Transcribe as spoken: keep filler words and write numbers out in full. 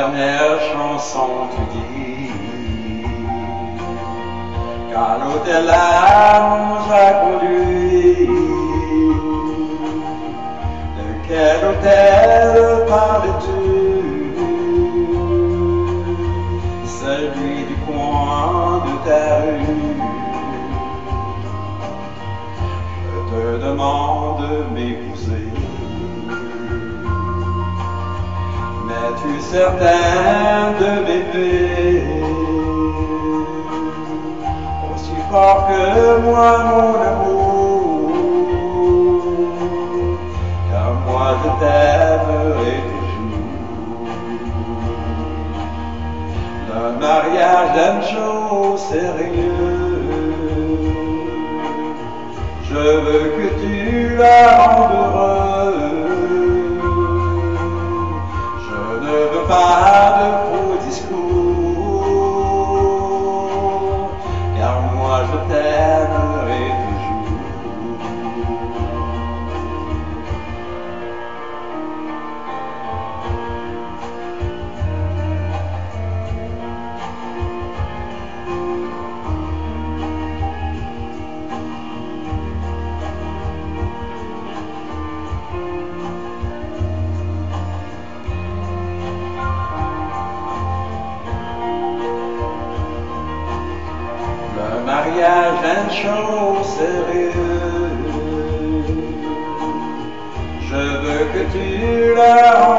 dernière chanson tu dis qu'à l'hôtel là on nous a conduit. De quel hôtel parles-tu? Celui du coin de ta rue. Je te demande de m'épouser. Es-tu certain de m'aimer aussi fort que moi, mon amour? Car moi je t'aimerai toujours. Le mariage d'une chose sérieux, je veux que tu la rendes heureuse. Pas de faux discours, car moi je t'aimerai toujours. Le mariage d'une chose sérieuse, je veux que tu la